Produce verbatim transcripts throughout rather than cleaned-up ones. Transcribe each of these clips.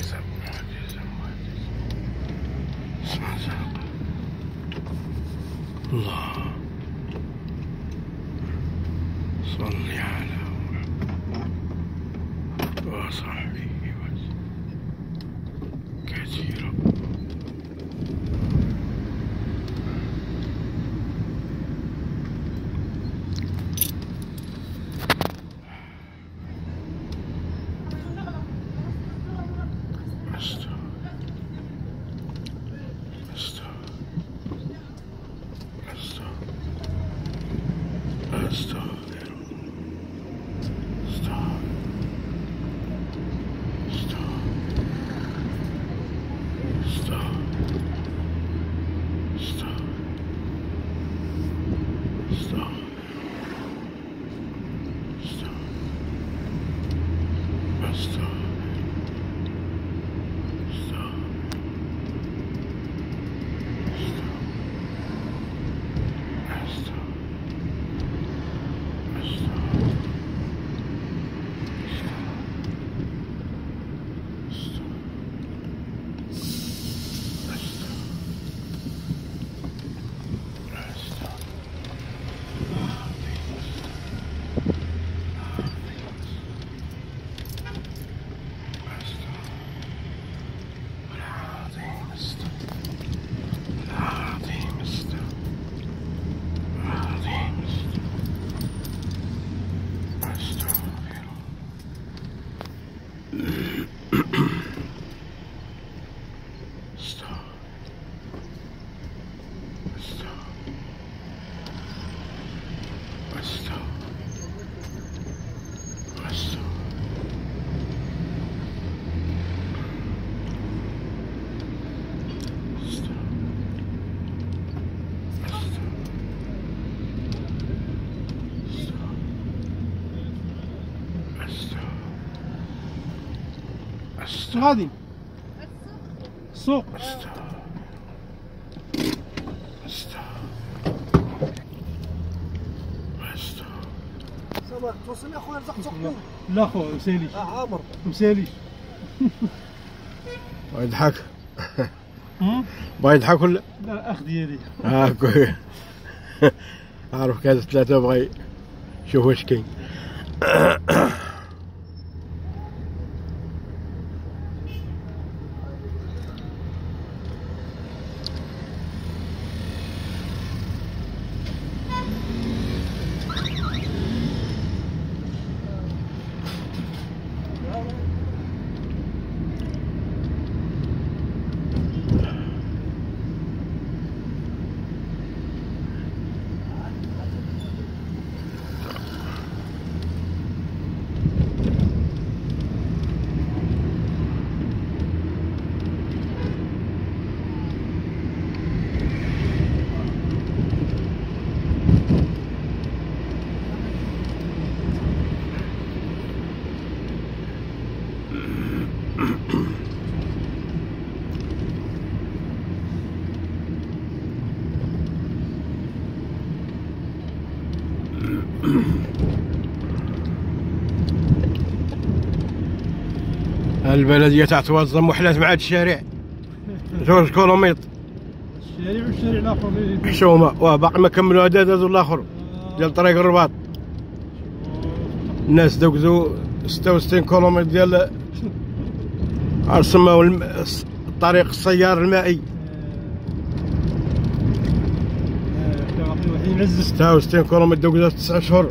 معجزة معجزة معجزة. اسمع زرق. الله صلي على محمد وصحبه وسلم كثيرا. غادي السوق. صباح توصل يا خويا رزق سوق. لا خويا مساليش. اه عامر مساليش. بغا يضحك. بغا يضحك ولا؟ لا الاخ ديالي. اه كويس. عارف كذا ثلاثة بغا يشوف واش كاين. البلدية تعتوظم وحلات مع هاد الشارع جوج كيلومتر الشارع والشارع الاخر حشومه. واه باقي ما كملوا هذا دازوا الاخر ديال طريق الرباط. الناس دوزوا ستة وستين كيلومتر ديال سماو الطريق السيار المائي. ستة وستين كيلومتر دوزوا في تسعة اشهر.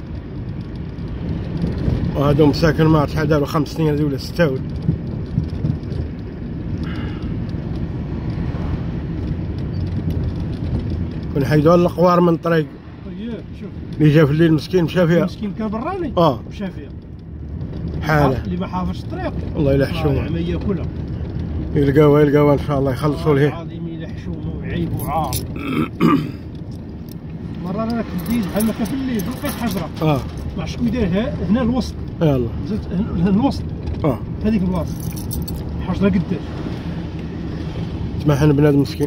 وهادو مساكن ما عرفت شحال داروا خمس سنين هادو ولا ستة ولا ونحيدوا القوار من الطريق. شوف اللي جا في الليل مسكين مشى فيها. مسكين كان براني اه مشى فيها حاله اللي ما حافظش الطريق. والله الا حشومه ما ياكلها. يلقاوها يلقاوها ان شاء الله يخلصوا ليه. العظيم الا حشومه وعيب وعار. مرة انا كنت ندير بحال هكا في الليل لقيت حجره اه ما عرفتش شكون دارها هنا الوسط. يلا نزلت هنا الوسط اه هذيك البلاصه حجره قداش. تسمح انا بنادم مسكين.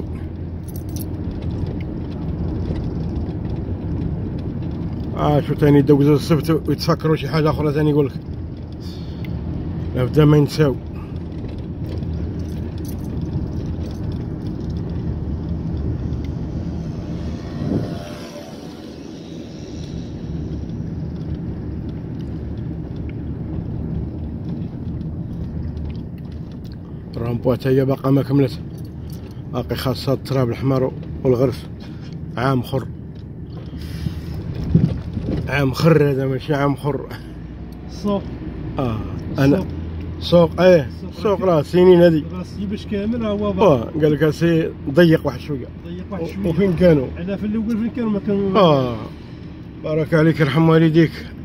اه شو تاني يدوزوا السبت ويتفكروا شي حاجه اخرى تاني يقول لك لا بدا ما ينساو. الرامبوات هي باقا ما كملت، باقي خاصها التراب الحمر والغرس. عام خر، عام خر هذا ماشي عام خر. السوق اه انا سوق ايه سوق راه سنين هذه راسي باش كامل هو اه قال لك سي ضيق واحد شويه. ضيق واحد شويه. وفين كانوا؟ على في الاول فين كانوا ما كانوا. اه بارك عليك يرحم والديك.